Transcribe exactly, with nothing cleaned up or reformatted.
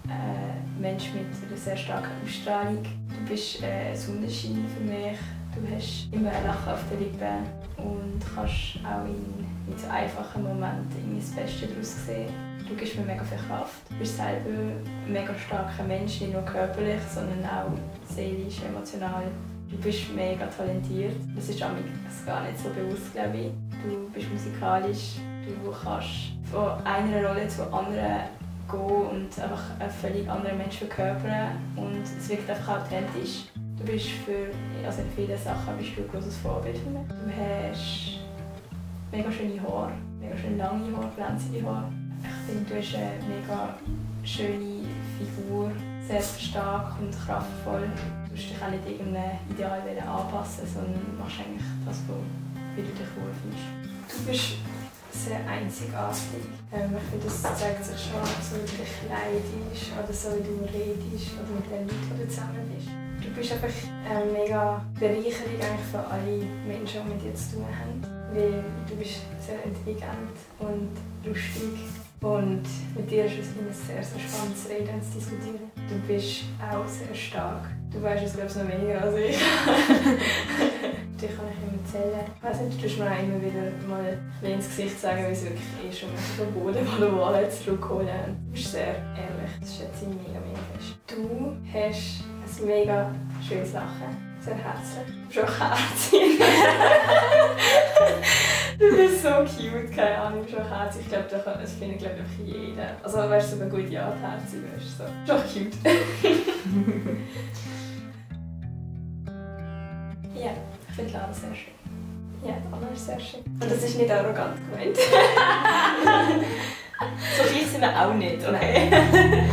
ein Mensch mit einer sehr starken Ausstrahlung. Du bist äh, ein Sonnenschein für mich. Du hast immer ein Lachen auf den Lippen und kannst auch in, in so einfachen Momenten das Beste daraus sehen. Du gibst mir mega viel Kraft. Du bist selber ein mega starker Mensch, nicht nur körperlich, sondern auch seelisch, emotional. Du bist mega talentiert. Das ist mir gar nicht so bewusst, glaube ich. Du bist musikalisch. Du kannst von einer Rolle zur anderen gehen und einfach einen völlig anderen Menschen verkörpern. Und es wirkt einfach authentisch. Du bist für, also in vielen Sachen bist du ein großes Vorbild für mich. Du hast mega schöne Haare, mega schön lange Haare, glänzende Haare. Ich finde, du hast eine mega schöne Figur, sehr stark und kraftvoll. Du musst dich auch nicht irgendeinem Ideal anpassen, sondern machst eigentlich das, wie du dich wohlfühlst. Du bist sehr einzigartig. Ähm, ich finde, das zeigt sich schon, so wie du dich kleidest oder so wie du redest oder mit den Leuten, die du zusammen bist. Du bist einfach eine mega Bereicherung eigentlich für alle Menschen, die mit dir zu tun haben. Weil du bist sehr intelligent und lustig. Und mit dir ist es immer sehr, sehr spannend zu reden und zu diskutieren. Du bist auch sehr stark. Du weißt es, glaube ich, noch weniger als ich. Dich kann ich immer erzählen. Ich weiss nicht, du musst mir auch immer wieder mal ins Gesicht sagen, wie es wirklich ist und mich vom Boden von der Wahl zurückholen. Du bist sehr ehrlich, das schätze ich mega, mega fest. Du hast ein mega schönes Lachen, sehr herzlich. Du bist auch herzig. Du bist so cute, keine Ahnung, du bist auch herzig. Ich glaube, das findet glaub ich jeder. Also weißt du, so eine gute Art herzig bist. So. Du bist auch cute. Ja, ich finde Lara sehr schön. Ja, Anna ist sehr schön. Und das ist nicht arrogant gemeint. So viel sind wir auch nicht, okay?